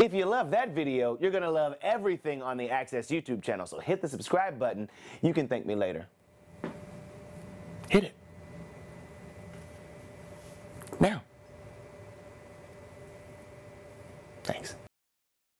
If you love that video, you're going to love everything on the Access YouTube channel. So hit the subscribe button. You can thank me later. Hit it. Now. Thanks.